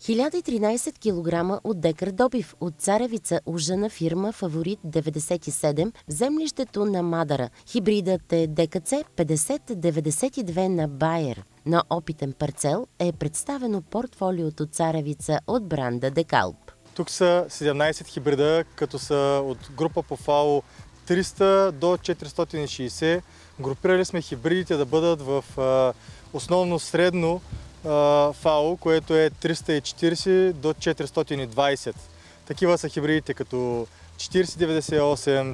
1013 кг от декар добив от царевица ужана фирма Фаворит 97 в землището на Мадара. Хибридът е ДКЦ 5092 на Байер. На опитен парцел е представено портфолиото царевица от бранда Декалп. Тук са 17 хибрида, като са от група по ФАО 300 до 460. Групирали сме хибридите да бъдат в основно средно ФАО, което е 340 до 420. Такива са хибридите като 4098,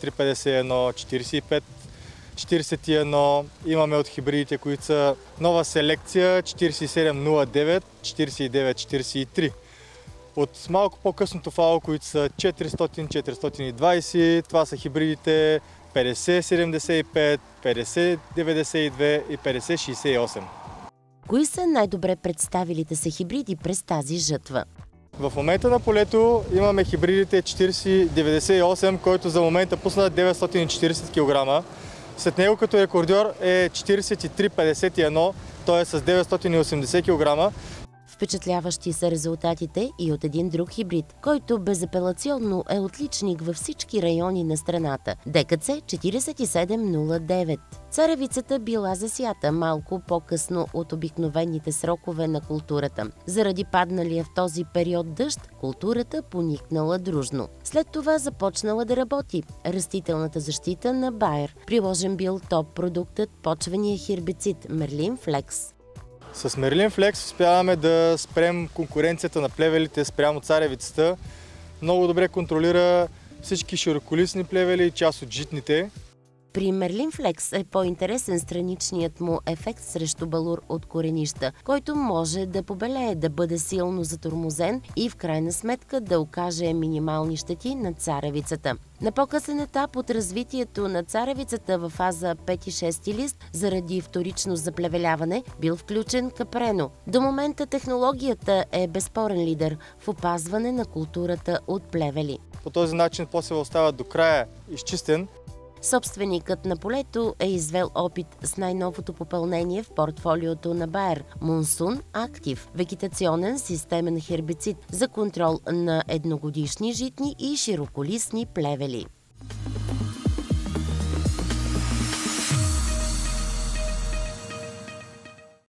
4351, 4541. Имаме от хибридите, които са нова селекция 4709, 4943. От малко по-късното ФАО, които са 400-420, това са хибридите 5075, 5092 и 5068. Кои са най-добре представилите се хибриди през тази жътва? В момента на полето имаме хибридите 4098, който за момента пусна 940 кг. След него като рекордьор е 4351, т.е. с 980 кг. Впечатляващи са резултатите и от един друг хибрид, който безапелационно е отличник във всички райони на страната – ДКЦ 4709. Царевицата била засята малко по-късно от обикновените срокове на културата. Заради падналия в този период дъжд, културата поникнала дружно. След това започнала да работи растителната защита на Байер. Приложен бил топ продуктът почвения хербицид Мерлин Флекс. С Мерлин Флекс успяваме да спрем конкуренцията на плевелите спрямо царевицата. Много добре контролира всички широколистни плевели и част от житните. При Мерлин Флекс е по-интересен страничният му ефект срещу балур от коренища, който може да побелее, да бъде силно затормозен и в крайна сметка да окаже минимални щети на царевицата. На по-късен етап от развитието на царевицата в фаза 5-6 лист, заради вторично заплевеляване, бил включен капрено. До момента технологията е безспорен лидер в опазване на културата от плевели. По този начин посева остава до края изчистен. Собственикът на полето е извел опит с най-новото попълнение в портфолиото на Байер – Монсун Актив – вегетационен системен хербицид за контрол на едногодишни житни и широколистни плевели.